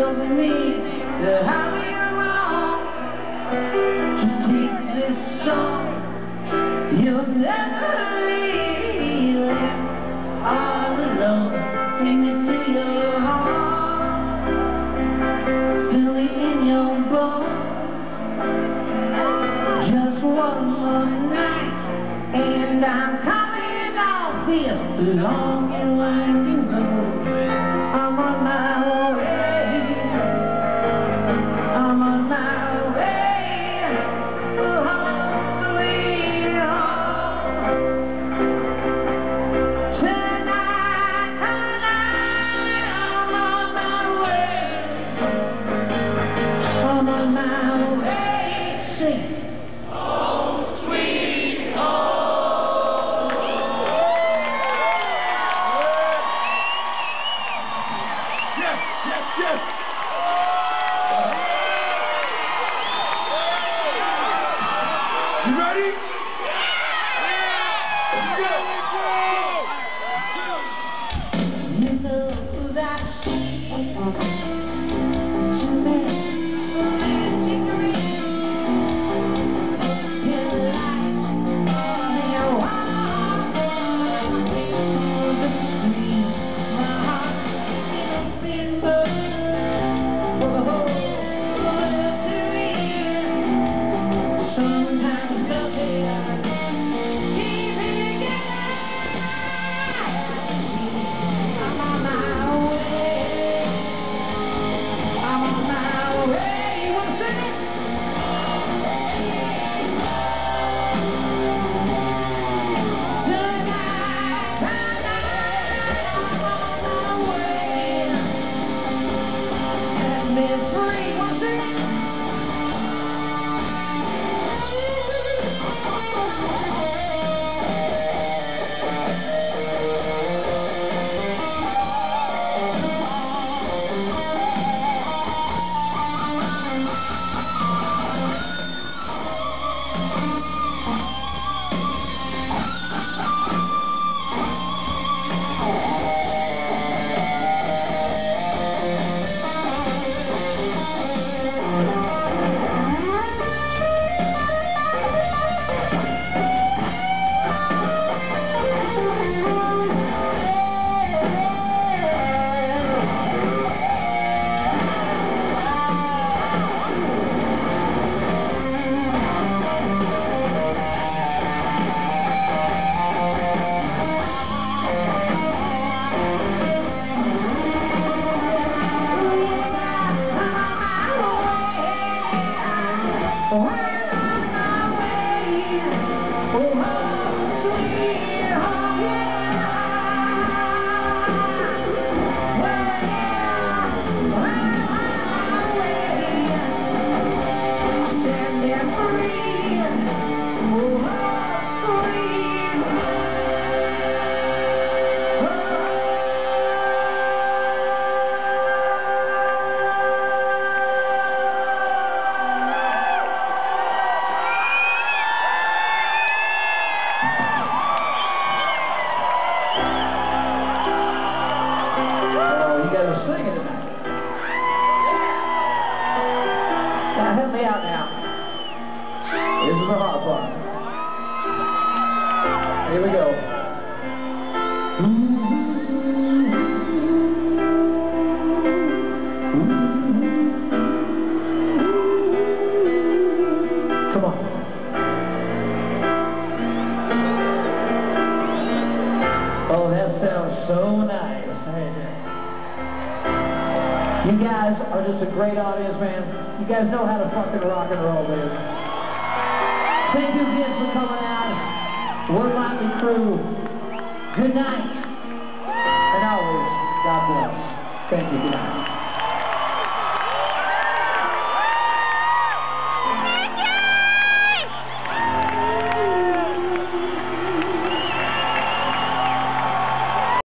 doesn't mean that I'll be wrong. Just take this song. You'll never leave it all alone. Take it to your heart. Feel it in your bones. Just one more night, and I'm coming off this long and winding road. I'm on my way. I'm on my way. Home, sweet home. Tonight, I'm on my way. I'm on my way. Sing. Yes! You ready? Let's go! You know that singing tonight. Now help me out now. This is the hard part. Here we go. Come on. Oh, that sounds so nice. You guys are just a great audience, man. You guys know how to fucking rock and roll, dude. Thank you again for coming out. We're Motley Crue. Good night. And always, God bless. Thank you. Good night.